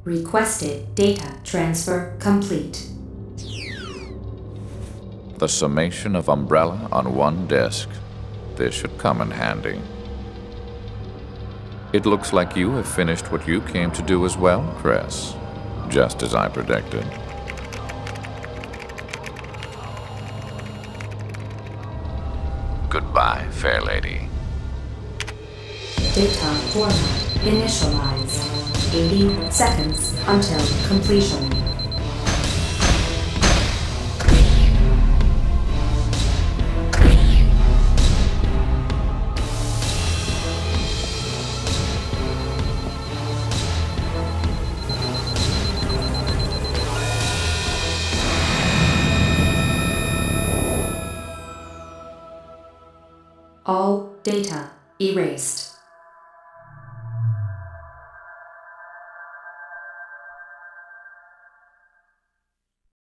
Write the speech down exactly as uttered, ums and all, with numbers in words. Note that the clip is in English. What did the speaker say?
Requested data transfer complete. The summation of Umbrella on one disk. This should come in handy. It looks like you have finished what you came to do as well, Chris. Just as I predicted. Goodbye, fair lady. Data format initialized. eighty seconds until completion. All data erased.